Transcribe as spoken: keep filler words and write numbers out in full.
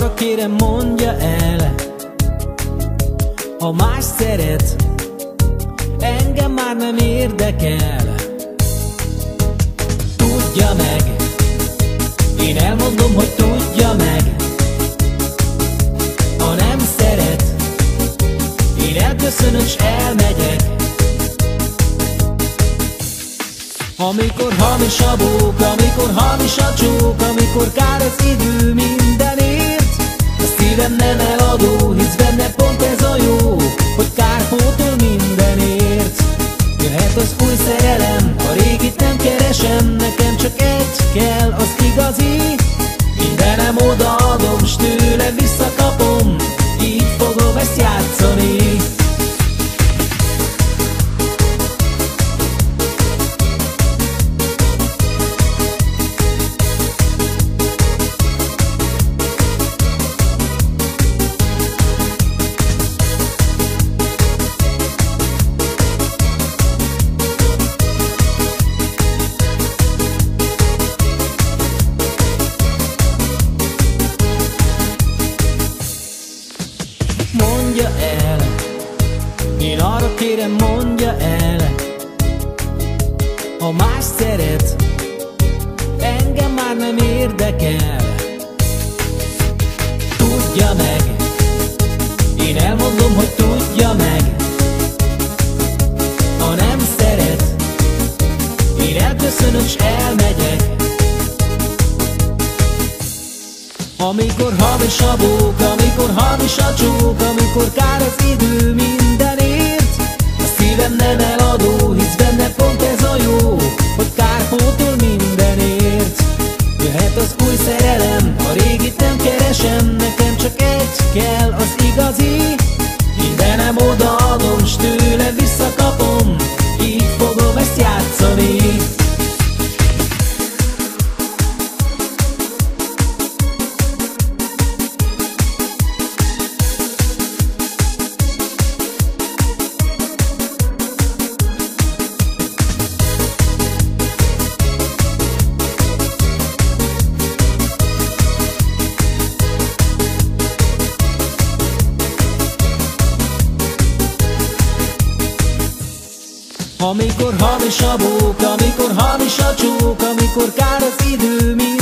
arra kérem, mondja el, ha más szeret, engem már nem érdekel. Tudja meg, én elmondom, hogy tudja meg, ha nem szeret, én elköszönök s elmegyek. Amikor hamis a bók, amikor hamis a csók, amikor kár az idő mindenért, a szívem nem eladó, hisz benne pont ez a jó, hogy kárpótol mindenért. Jöhet az új szerelem, a régit nem keresem, nekem csak egy kell, az igazi. Mindenem odaadom, s tőle visszakapom, így fogom ezt játszani. Mondja el, én arra kérem, mondja el, ha más szeret, engem már nem érdekel. Tudja meg, én elmondom, hogy tudja meg, ha nem szeret, én elköszönök s elmegyek. Amikor hamis a bók, amikor hamis a csók, amikor kár az idő mindenért, a szívem nem eladó, hisz benne pont ez a jó, hogy kárpótol mindenért. Jöhet az új szerelem, a régit nem keresem, nekem csak egy kell, az igazi. Mindenem odaadom, s tőle visszakapom, így fogom ezt játszani. Amikor hamis a bók, amikor hamis a csók, amikor kár az idő,